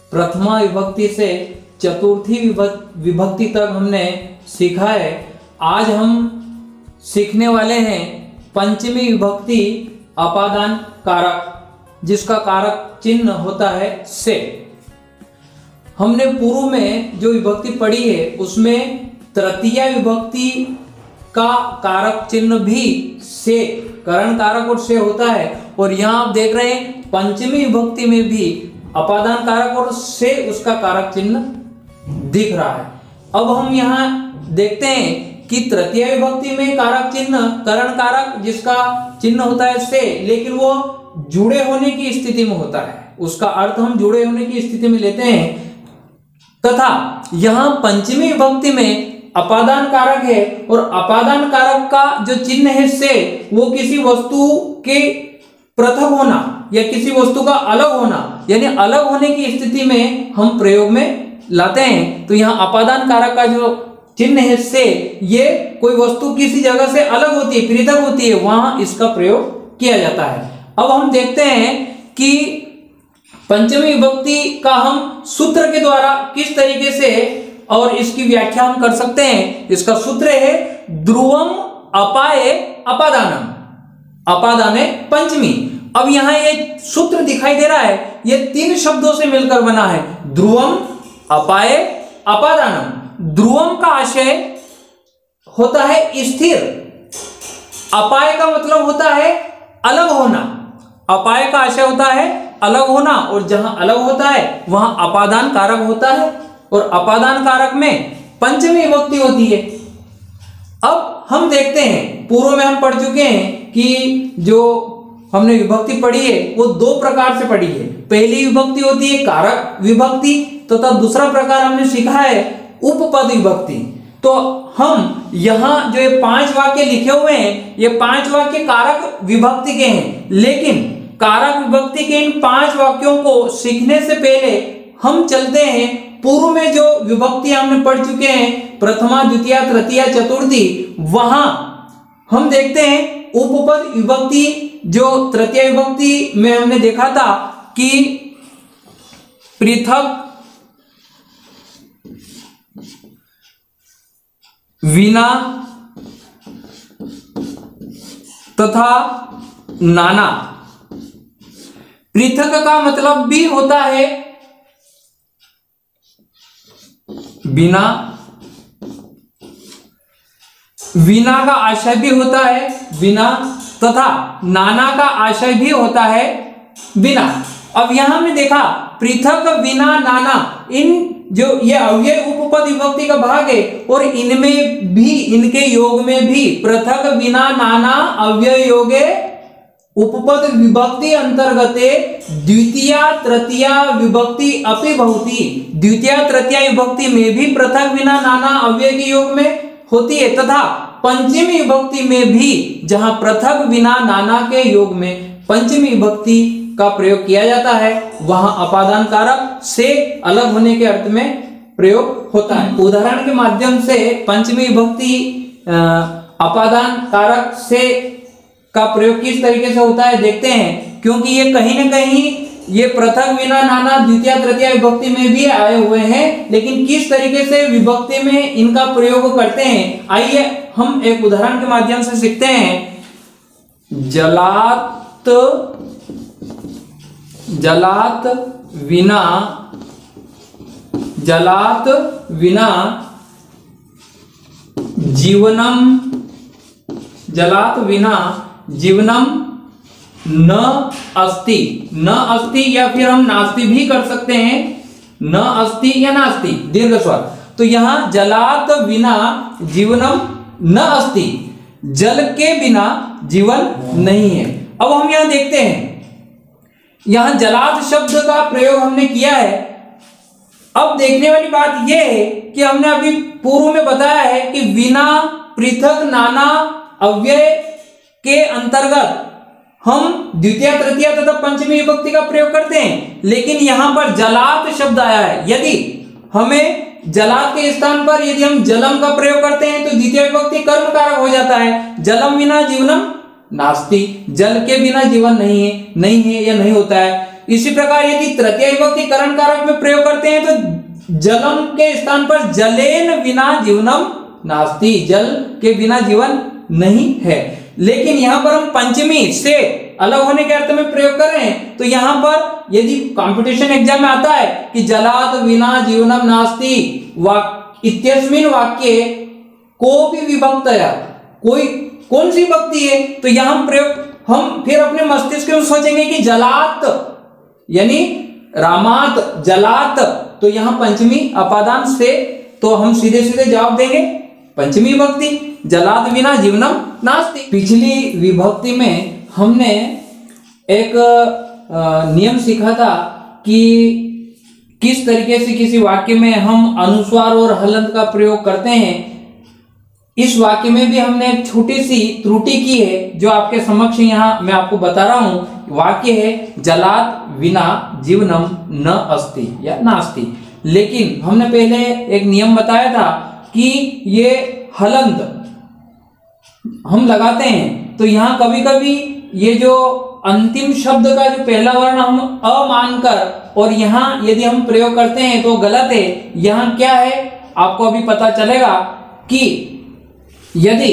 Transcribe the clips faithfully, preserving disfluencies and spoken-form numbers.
प्रथमा विभक्ति से चतुर्थी विभक्ति तक हमने सीखा है। आज हम सीखने वाले हैं पंचमी विभक्ति अपादान कारक, जिसका कारक चिन्ह होता है से। हमने पूर्व में जो विभक्ति पढ़ी है उसमें तृतीया विभक्ति का कारक चिन्ह भी से, करण कारक और से होता है, और यहाँ आप देख रहे हैं पंचमी विभक्ति में भी अपादान कारक और से उसका कारक चिन्ह दिख रहा है। अब हम यहाँ देखते हैं कि तृतीय विभक्ति में कारक चिन्ह करण कारक जिसका चिन्ह होता है से, लेकिन वो जुड़े होने की स्थिति में होता है, उसका अर्थ हम जुड़े होने की स्थिति में लेते हैं। तथा यहाँ पंचमी विभक्ति में अपादान कारक है, और अपादान कारक का जो चिन्ह है से, वो किसी वस्तु के पृथक होना या किसी वस्तु का अलग होना, यानी अलग होने की स्थिति में हम प्रयोग में लाते हैं। तो यहाँ अपादान कारक का जो चिन्ह है से, ये कोई वस्तु किसी जगह से अलग होती है, पृथक होती है, वहां इसका प्रयोग किया जाता है। अब हम देखते हैं कि पंचमी विभक्ति का हम सूत्र के द्वारा किस तरीके से और इसकी व्याख्या हम कर सकते हैं। इसका सूत्र है ध्रुवम अपाये अपादानम, अपादाने पंचमी। अब यहाँ ये सूत्र दिखाई दे रहा है, ये तीन शब्दों से मिलकर बना है, ध्रुवम अपाये अपादानम। ध्रुवम का आशय होता है स्थिर, अपाय का मतलब होता है अलग होना, अपाय का आशय होता है अलग होना, और जहां अलग होता है वहां अपादान कारक होता है, और अपादान कारक में पंचमी विभक्ति होती है। अब हम देखते हैं, पूर्व में हम पढ़ चुके हैं कि जो हमने विभक्ति पढ़ी है वो दो प्रकार से पढ़ी है। पहली विभक्ति होती है कारक विभक्ति, तथा तो दूसरा प्रकार हमने सीखा है उपपद विभक्ति। तो हम यहाँ जो ये पांच वाक्य लिखे हुए हैं, ये पांच वाक्य कारक विभक्ति के हैं, लेकिन कारक विभक्ति के इन पांच वाक्यों को सीखने से पहले हम चलते हैं पूर्व में जो विभक्ति हमने पढ़ चुके हैं, प्रथमा द्वितीया तृतीया चतुर्थी, वहां हम देखते हैं उपपद विभक्ति। जो तृतीय विभक्ति में हमने देखा था कि पृथक, विना तथा नाना। पृथक का मतलब भी होता है बिना, विना का आशय भी होता है बिना, तथा नाना का आशय भी होता है बिना। अब यहां हमने देखा पृथक, विना, नाना, इन जो ये अव्यय उपपद विभक्ति का भाग है, और इनमें भी, इनके योग में भी पृथक, विना, नाना अव्यय योगे उपपद विभक्ति अंतर्गते द्वितीया तृतीया विभक्ति अपि भवति। द्वितीया तृतीया विभक्ति में भी पृथक, विना, नाना अव्यय के योग में होती है, तथा पंचमी विभक्ति में भी जहां पृथक, विना, नाना के योग में पंचमी विभक्ति का प्रयोग किया जाता है, वहां अपादान कारक से अलग होने के अर्थ में प्रयोग होता है। उदाहरण के माध्यम से पंचमी विभक्ति अपादान कारक से का प्रयोग किस तरीके से होता है देखते हैं, क्योंकि ये कहीं ना कहीं ये पृथक, विना, नाना द्वितीय तृतीय विभक्ति में भी आए हुए हैं, लेकिन किस तरीके से विभक्ति में इनका प्रयोग करते हैं, आइए हम एक उदाहरण के माध्यम से सीखते हैं। जलात, जलात विना, जलात विना जीवनम, जलात विना जीवनम न अस्ति। न अस्ति या फिर हम नास्ति भी कर सकते हैं, न अस्ति या नास्ति दीर्घ स्वर। तो यहां जलात बिना जीवनम न अस्ति, जल के बिना जीवन नहीं है। अब हम यहां देखते हैं, यहां जलात शब्द का प्रयोग हमने किया है। अब देखने वाली बात यह है कि हमने अभी पूर्व में बताया है कि बिना, पृथक, नाना अव्यय के अंतर्गत हम द्वितीय तृतीय तथा पंचमी विभक्ति का प्रयोग करते हैं, लेकिन यहां पर जलात शब्द आया है। यदि हमें जलात के स्थान पर यदि हम जलम का प्रयोग करते हैं तो द्वितीय विभक्ति कर्म कारक हो जाता है। जलम बिना जीवनम नास्ति, जल के बिना जीवन नहीं है, नहीं है या नहीं होता है। इसी प्रकार यदि तृतीय विभक्ति करण कारक में प्रयोग करते हैं तो जलम के स्थान पर जलेन विना जीवनम नास्ति, जल के बिना जीवन नहीं है। लेकिन यहां पर हम पंचमी से अलग होने के अर्थ में प्रयोग कर रहे हैं, तो यहां पर यदि कंपटीशन एग्जाम में आता है कि जलात विना जीवनम नास्ति वाक्य इत्यस्मिन वाक्ये कोपि विभक्तया, कोई कौन सी विभक्ति है, तो यहां प्रयोग हम फिर अपने मस्तिष्क में सोचेंगे कि जलात यानी रामात जलात, तो यहां पंचमी अपादान से, तो हम सीधे सीधे जवाब देंगे पंचमी विभक्ति जलात बिना जीवनम नास्ति। पिछली विभक्ति में हमने एक नियम सीखा था कि किस तरीके से किसी वाक्य में हम अनुस्वार और हलंत का प्रयोग करते हैं। इस वाक्य में भी हमने एक छोटी सी त्रुटि की है जो आपके समक्ष यहाँ मैं आपको बता रहा हूं। वाक्य है जलात विना जीवनम न अस्ति या नास्ति, लेकिन हमने पहले एक नियम बताया था कि ये हलंत हम लगाते हैं तो यहाँ कभी कभी ये जो अंतिम शब्द का जो पहला वर्ण हम अ मानकर और यहाँ यदि हम प्रयोग करते हैं तो गलत है। यहाँ क्या है आपको अभी पता चलेगा कि यदि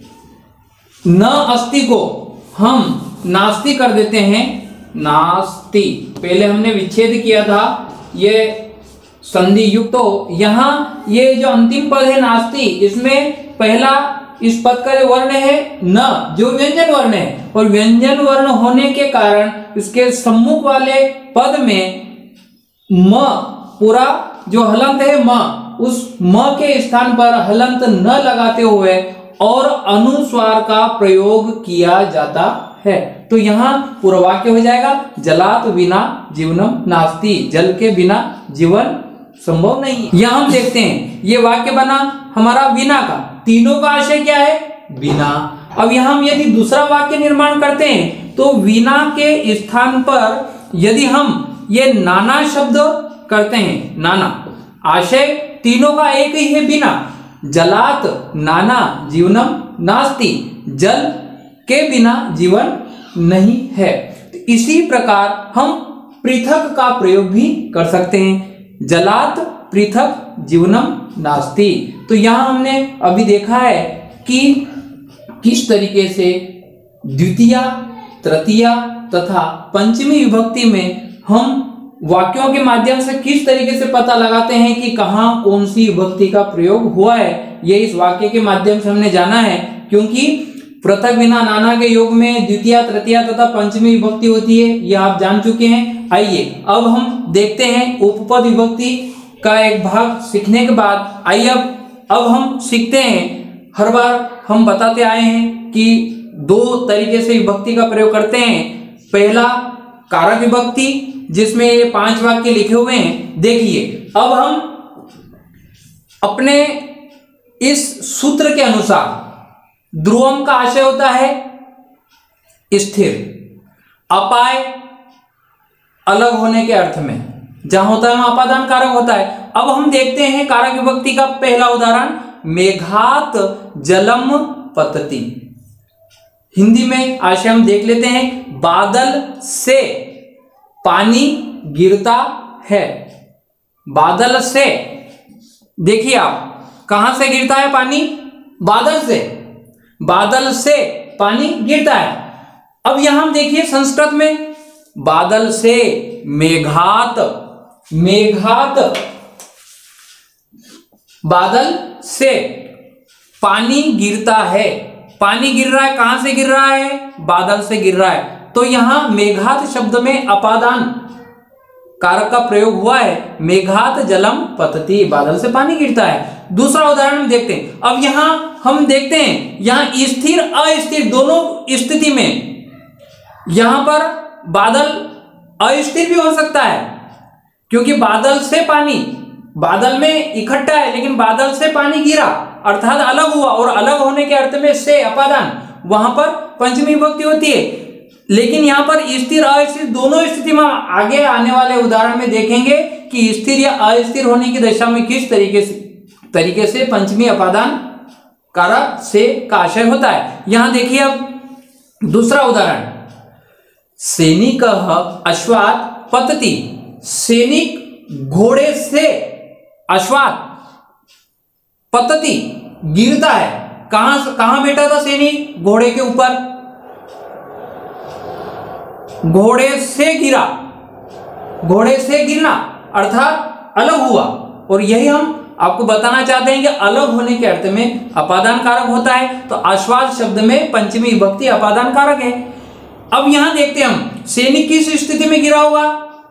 न अस्ति को हम नास्ति कर देते हैं, नास्ति पहले हमने विच्छेद किया था ये संधि युक्त, तो यहाँ ये जो अंतिम पद है नास्ति, इसमें पहला इस पद का जो वर्ण है न, जो व्यंजन वर्ण है, और व्यंजन वर्ण होने के कारण इसके सम्मुख वाले पद में म पूरा जो हलंत है म, उस म के स्थान पर हलंत न लगाते हुए और अनुस्वार का प्रयोग किया जाता है। तो यहाँ पूरा वाक्य हो जाएगा जलात बिना जीवनम नास्ति, जल के बिना जीवन संभव नहीं है। यह हम देखते हैं ये वाक्य बना हमारा बिना का, तीनों का आशय क्या है बिना। अब यहां हम यदि दूसरा वाक्य निर्माण करते हैं तो बिना के स्थान पर यदि हम ये नाना शब्द करते हैं, नाना आशय तीनों का एक ही है बिना, जलात नाना जीवनम नास्ति, जल के बिना जीवन नहीं है। तो इसी प्रकार हम पृथक का प्रयोग भी कर सकते हैं, जलात पृथक जीवनम नास्ति। तो यहां हमने अभी देखा है कि किस तरीके से द्वितीया, तृतीया तथा पंचमी विभक्ति में हम वाक्यों के माध्यम से किस तरीके से पता लगाते हैं कि कहां कौन सी विभक्ति का प्रयोग हुआ है। ये इस वाक्य के माध्यम से हमने जाना है, क्योंकि पृथक बिना नाना के योग में द्वितीया, तृतीया तथा पंचमी विभक्ति होती है, ये आप जान चुके हैं। आइए अब हम देखते हैं उपपद विभक्ति का एक भाग सीखने के बाद आइए अब अब हम सीखते हैं। हर बार हम बताते आए हैं कि दो तरीके से विभक्ति का प्रयोग करते हैं। पहला कारक विभक्ति जिसमें ये पांच वाक्य लिखे हुए हैं। देखिए अब हम अपने इस सूत्र के अनुसार ध्रुवम का आशय होता है स्थिर, अपाय अलग होने के अर्थ में जहां होता है वहां अपादान कारक होता है। अब हम देखते हैं कारक विभक्ति का पहला उदाहरण, मेघात जलम पतति। हिंदी में आशय हम देख लेते हैं, बादल से पानी गिरता है। बादल से, देखिए आप कहां से गिरता है पानी, बादल से, बादल से पानी गिरता है। अब यहां हम देखिए संस्कृत में बादल से मेघात, मेघात बादल से पानी गिरता है। पानी गिर रहा है, कहां से गिर रहा है, बादल से गिर रहा है। तो यहां मेघात शब्द में अपादान कारक का प्रयोग हुआ है, मेघात जलम पतति, बादल से पानी गिरता है। दूसरा उदाहरण देखते हैं। अब यहां हम देखते हैं यहां स्थिर अस्थिर दोनों स्थिति में यहां पर बादल अस्थिर भी हो सकता है, क्योंकि बादल से पानी, बादल में इकट्ठा है लेकिन बादल से पानी गिरा अर्थात अलग हुआ, और अलग होने के अर्थ में से अपादान, वहां पर पंचमी विभक्ति होती है। लेकिन यहां पर स्थिर अस्थिर दोनों स्थिति में आगे आने वाले उदाहरण में देखेंगे कि स्थिर या अस्थिर होने की दशा में किस तरीके से तरीके से पंचमी अपादान कारक से का आशय होता है। यहां देखिए अब दूसरा उदाहरण, सैनिक अश्वात् पतति, सैनिक घोड़े से, अश्वात पतति गिरता है। कहां कहां बैठा था सैनिक? घोड़े के ऊपर, घोड़े से गिरा, घोड़े से गिरना अर्थात अलग हुआ। और यही हम आपको बताना चाहते हैं कि अलग होने के अर्थ में अपादान कारक होता है। तो अश्वात शब्द में पंचमी विभक्ति अपादान कारक है। अब यहां देखते हैं हम, सैनिक किस स्थिति में गिरा होगा?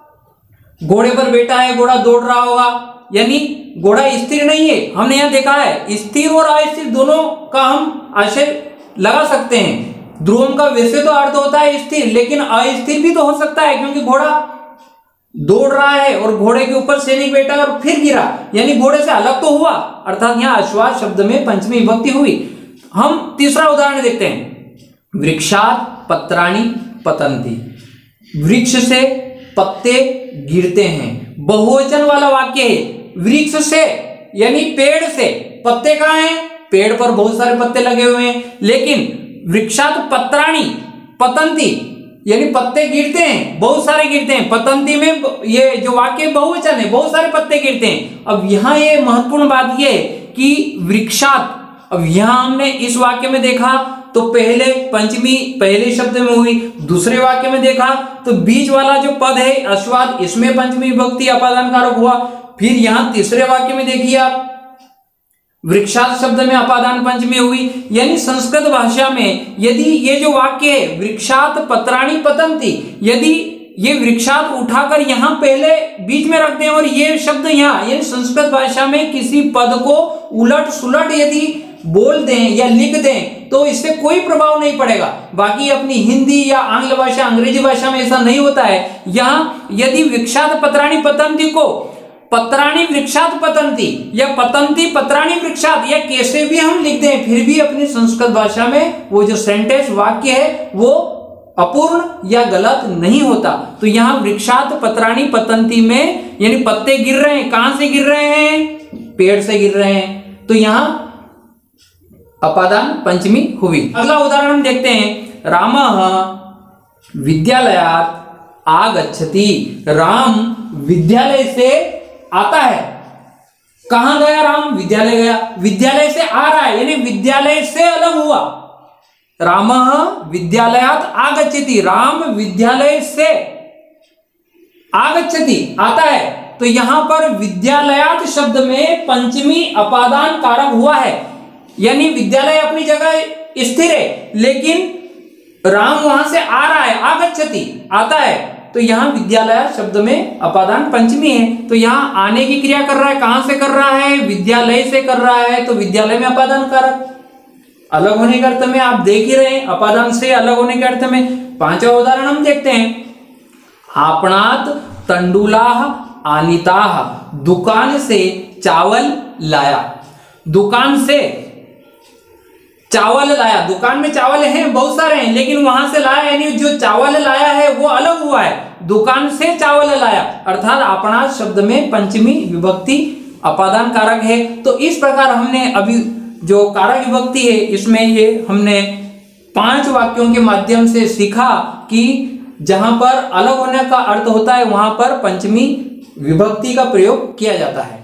घोड़े पर बैठा है, घोड़ा दौड़ रहा होगा, यानी घोड़ा स्थिर नहीं है। हमने यहां देखा है स्थिर और अस्थिर दोनों का हम आशय लगा सकते हैं। ध्रुवम का वैसे तो अर्थ होता है स्थिर, लेकिन अस्थिर भी तो हो सकता है, क्योंकि घोड़ा दौड़ रहा है और घोड़े के ऊपर सैनिक बैठा और फिर गिरा, यानी घोड़े से अलग तो हुआ, अर्थात यहां अश्वात शब्द में पंचमी विभक्ति हुई। हम तीसरा उदाहरण देखते हैं, वृक्षात पत्राणि पतन्ति, वृक्ष से पत्ते गिरते हैं। बहुवचन वाला वाक्य है, वृक्ष से यानी पेड़ से, पत्ते कहां हैं? पेड़ पर बहुत सारे पत्ते लगे हुए हैं, लेकिन वृक्षात पत्राणि पतन्ति यानी पत्ते गिरते हैं, बहुत सारे गिरते हैं। पतन्ति में ये जो वाक्य बहुवचन है, बहुत सारे पत्ते गिरते हैं। अब यहां ये महत्वपूर्ण बात ये है कि वृक्षात, अब यहां हमने इस वाक्य में देखा तो पहले पंचमी पहले शब्द में हुई, दूसरे वाक्य में देखा तो बीच वाला जो पद है अश्वात, इसमें पंचमी विभक्ति अपादान कारक हुआ। फिर यहां तीसरे वाक्य में देखिए आप, वृक्षात शब्द में अपादान पंचमी हुई। यानी संस्कृत भाषा में यदि ये जो वाक्य है वृक्षात पत्राणि पतन्ति, यदि ये वृक्षात उठाकर यहां पहले बीच में रख दें और ये शब्द यहां, यानी संस्कृत भाषा में किसी पद को उलट सुलट यदि बोल दें या लिख दें तो इससे कोई प्रभाव नहीं पड़ेगा। बाकी अपनी हिंदी या आंग्ल भाषा, अंग्रेजी भाषा में ऐसा नहीं होता है। यहां यदि वृक्षात पत्राणि पतन्ति को पत्राणि वृक्षात पतन्ति या पतन्ति पत्राणि वृक्षात या कैसे भी हम लिख दें, फिर भी अपनी संस्कृत भाषा में वो जो सेंटेंस वाक्य है वो अपूर्ण या गलत नहीं होता। तो यहां वृक्षात पत्राणि पतन्ति में यानी पत्ते गिर रहे हैं, कहां से गिर रहे हैं? पेड़ से गिर रहे हैं, तो यहां अपादान पंचमी हुई। अगला उदाहरण हम देखते हैं, रामः विद्यालयात् आगच्छति, राम विद्यालय से आता है। कहां गया राम? विद्यालय गया, विद्यालय से आ रहा है, यानी विद्यालय से अलग हुआ। रामः विद्यालयात् आगच्छति, राम विद्यालय से आगच्छति आता है। तो यहां पर विद्यालयात् शब्द में पंचमी अपादान कारक हुआ है, यानी विद्यालय अपनी जगह स्थिर है, लेकिन राम वहां से आ रहा है, आगच्छति आता है। तो यहां विद्यालय शब्द में अपादान पंचमी है। तो यहां आने की क्रिया कर रहा है, कहां से कर रहा है? विद्यालय से कर रहा है, तो विद्यालय में अपादान कारक। अलग होने के अर्थ में आप देख ही रहे हैं, अपादान से अलग होने के अर्थ में। पांचवा उदाहरण हम देखते हैं, आपणात तंडुलाह आनीताह, दुकान से चावल लाया, दुकान से चावल लाया, दुकान में चावल हैं बहुत सारे हैं, लेकिन वहां से लाया यानी जो चावल लाया है वो अलग हुआ है, दुकान से चावल लाया, अर्थात आपणात शब्द में पंचमी विभक्ति अपादान कारक है। तो इस प्रकार हमने अभी जो कारक विभक्ति है इसमें ये हमने पांच वाक्यों के माध्यम से सीखा कि जहां पर अलग होने का अर्थ होता है वहां पर पंचमी विभक्ति का प्रयोग किया जाता है।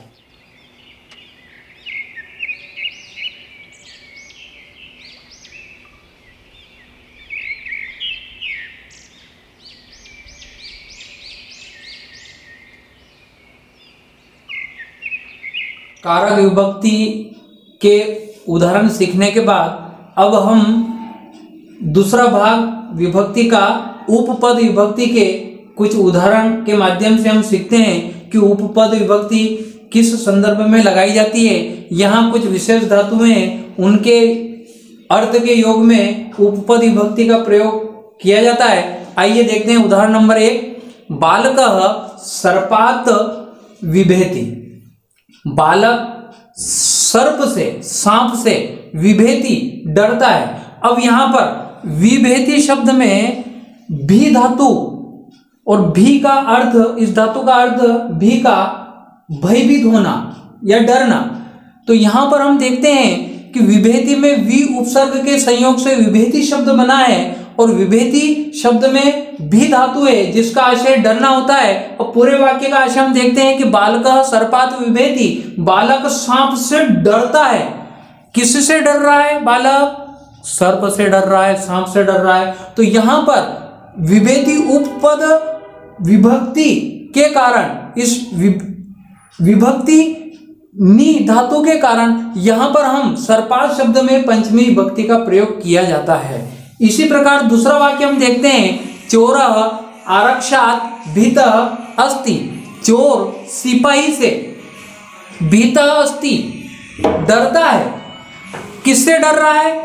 कारक विभक्ति के उदाहरण सीखने के बाद अब हम दूसरा भाग विभक्ति का उपपद विभक्ति के कुछ उदाहरण के माध्यम से हम सीखते हैं कि उपपद विभक्ति किस संदर्भ में लगाई जाती है। यहाँ कुछ विशेष धातुएं उनके अर्थ के योग में उपपद विभक्ति का प्रयोग किया जाता है। आइए देखते हैं उदाहरण नंबर एक, बालकः सर्पात् विभेति, बालक सर्प से, सांप से, विभेति डरता है। अब यहां पर विभेति शब्द में भी धातु और भी का अर्थ, इस धातु का अर्थ भी का भयभीत होना या डरना। तो यहां पर हम देखते हैं कि विभेति में वी उपसर्ग के संयोग से विभेति शब्द बना है और विभेति शब्द में भी धातु है जिसका आशय डरना होता है। और पूरे वाक्य का आशय हम देखते हैं कि बालकः सर्पात् बिभेति, बालक सांप से डरता है। किससे डर रहा है? बालक सर्प से डर रहा है, सांप से डर रहा है। तो यहां पर विभेति उपपद विभक्ति के कारण, इस विभक्ति नी धातु के कारण यहां पर हम सर्पात् शब्द में पंचमी विभक्ति का प्रयोग किया जाता है। इसी प्रकार दूसरा वाक्य हम देखते हैं, चोरः आरक्षात् भीतः अस्ति, चोर सिपाही से भीतः अस्ति डरता है। किससे डर रहा है?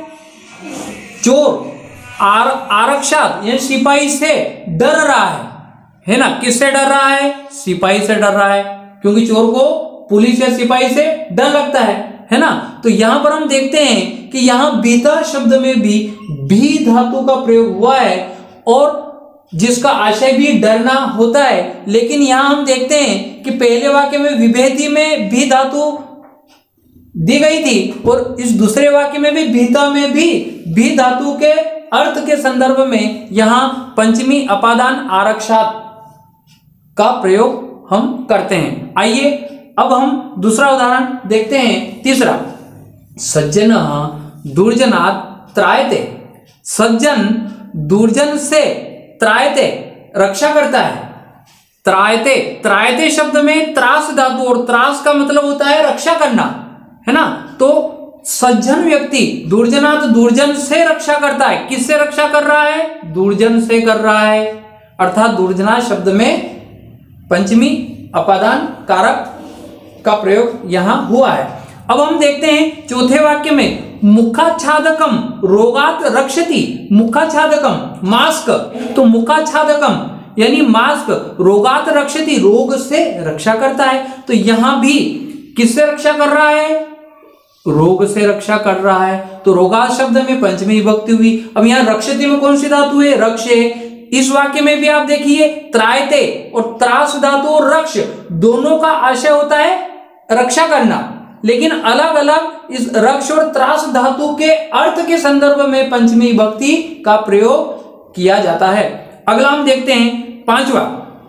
चोर आर आरक्षात् यानी सिपाही से डर रहा है, है ना। किससे डर रहा है? सिपाही से डर रहा है, क्योंकि चोर को पुलिस या सिपाही से डर लगता है, है ना। तो यहां पर हम देखते हैं कि यहां भीतः शब्द में भी भी धातु का प्रयोग हुआ है और जिसका आशय भी डरना होता है। लेकिन यहां हम देखते हैं कि पहले वाक्य में विभेति में भी धातु दी गई थी और इस दूसरे वाक्य में भी भीता में भी भी धातु के अर्थ के संदर्भ में यहां पंचमी अपादान आरक्षात् का प्रयोग हम करते हैं। आइए अब हम दूसरा उदाहरण देखते हैं, तीसरा। सज्जन दुर्जनात् त्रायते, सज्जन दुर्जन से त्रायते रक्षा करता है। त्रायते, त्रायते शब्द में त्रास धातु, और त्रास का मतलब होता है रक्षा करना, है ना। तो सज्जन व्यक्ति दुर्जनात् दुर्जन से रक्षा करता है। किससे रक्षा कर रहा है? दुर्जन से कर रहा है, अर्थात दुर्जनात् शब्द में पंचमी अपादान कारक का प्रयोग यहां हुआ है। अब हम देखते हैं चौथे वाक्य में, मुखाच्छादकम रोगात् रक्षति, मुखाच्छादकम मास्क, तो मुखाच्छादकम यानी मास्क रोगात् रक्षति रोग से रक्षा करता है। तो यहां भी किससे रक्षा कर रहा है? रोग से रक्षा कर रहा है। तो रोगात् शब्द में पंचमी विभक्ति हुई। अब यहां रक्षति में कौन सी धातु है? रक्ष है। इस वाक्य में भी आप देखिए त्रायते और त्रास धातु और रक्ष दोनों का आशय होता है रक्षा करना, लेकिन अलग अलग इस रक्ष और त्रास धातु के अर्थ के संदर्भ में पंचमी विभक्ति का प्रयोग किया जाता है। अगला हम देखते हैं पांचवा,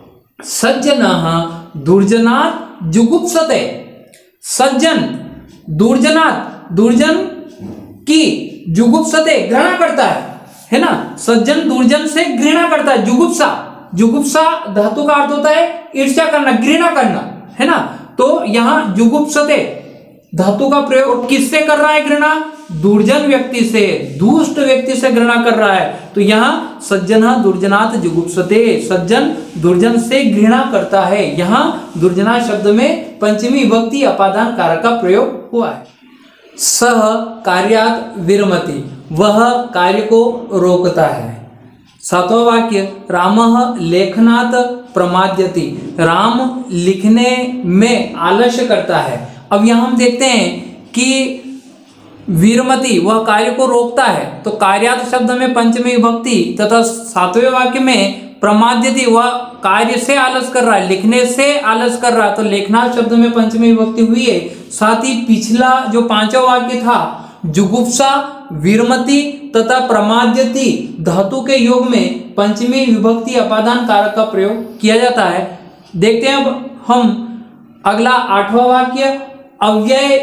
सज्जनः दुर्जनात् जुगुप्सते, सज्जन दुर्जनात् दुर्जन की जुगुप्सते घृणा करता है, है ना। सज्जन दुर्जन से घृणा करता है। जुगुप्सा, जुगुप्सा धातु का अर्थ होता है ईर्ष्या करना, घृणा करना, है ना। तो यहां जुगुप्सते धातु का प्रयोग किससे कर रहा है? घृणा दुर्जन व्यक्ति से, दुष्ट व्यक्ति से घृणा कर रहा है। तो यहां सज्जनः दुर्जनात् जुगुप्सते, सज्जन दुर्जन से घृणा करता है। यहां दुर्जनात् शब्द में पंचमी विभक्ति अपादान कारक का प्रयोग हुआ है। सह कार्यात् विरमति, वह कार्य को रोकता है। सातवां वाक्य, रामः लेखनात् प्रमाद्यति, राम लिखने में आलस्य करता है। अब यहां हम देखते हैं कि विरमति वह कार्य को रोकता है, तो कार्यात् शब्द में पंचमी विभक्ति तथा सातवें वाक्य में प्रमाद्यति वह कार्य से आलस कर रहा है, लिखने से आलस कर रहा है। तो लेखनात् शब्द में पंचमी विभक्ति हुई है। साथ ही पिछला जो पांचवा वाक्य था, जुगुप्सा विरमति तथा प्रमाद्यति धातु के योग में पंचमी विभक्ति अपादान कारक का प्रयोग किया जाता है। देखते हैं अब हम अगला आठवां वाक्य, अव्यय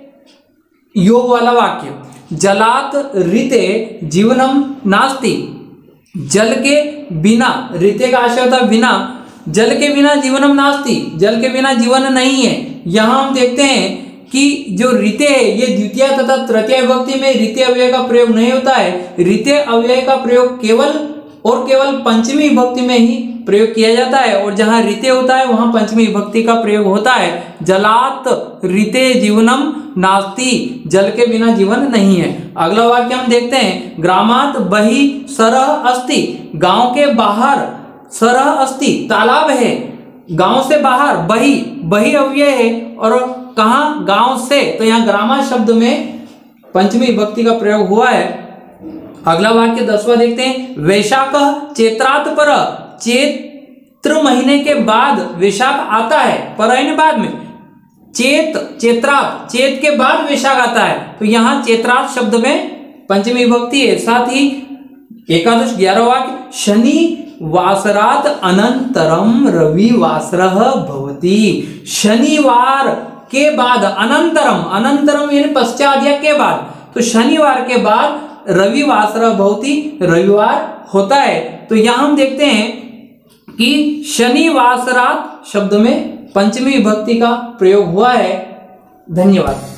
योग वाला वाक्य। जलात् ऋते जीवनम नास्ति, जल के बिना, ऋते का आशय होता है बिना, जल के बिना जीवनम नास्ति, जल के बिना जीवन नहीं है। यहां हम देखते हैं कि जो ऋते है ये द्वितीय तथा तृतीय विभक्ति में ऋते अव्यय का प्रयोग नहीं होता है। ऋते अव्यय का प्रयोग केवल और केवल पंचमी विभक्ति में ही प्रयोग किया जाता है, और जहां ऋते होता है वहां पंचमी विभक्ति का प्रयोग होता है। जलात् ऋते जीवनम नास्ति, जल के बिना जीवन नहीं है। अगला वाक्य हम देखते हैं, ग्रामात् बहि सरः अस्ति, गांव के बाहर सरः अस्ति तालाब है। गांव से बाहर, बहि बहि अव्यय है और कहां? गांव से। तो यहाँ ग्रामा शब्द में पंचमी विभक्ति का प्रयोग हुआ है। अगला वाक्य दसवां देखते हैं, वैशाख चैत्रात् पर, चैत्र महीने के बाद वैशाख आता है, पर यानी बाद में, चैत चैत्रात् चैत के बाद वैशाख आता है। तो यहाँ चैत्रात् शब्द में पंचमी विभक्ति है। साथ ही एकादश ग्यारह वाक्य, शनि वासरात अनंतरम रविवासरः भवति। शनिवार के बाद, अनंतरम, अनंतरम यानी पश्चात या के बाद, तो शनिवार के बाद रविवासरः भवति, रविवार होता है। तो यहां हम देखते हैं कि शनिवासरात शब्द में पंचमी विभक्ति का प्रयोग हुआ है। धन्यवाद।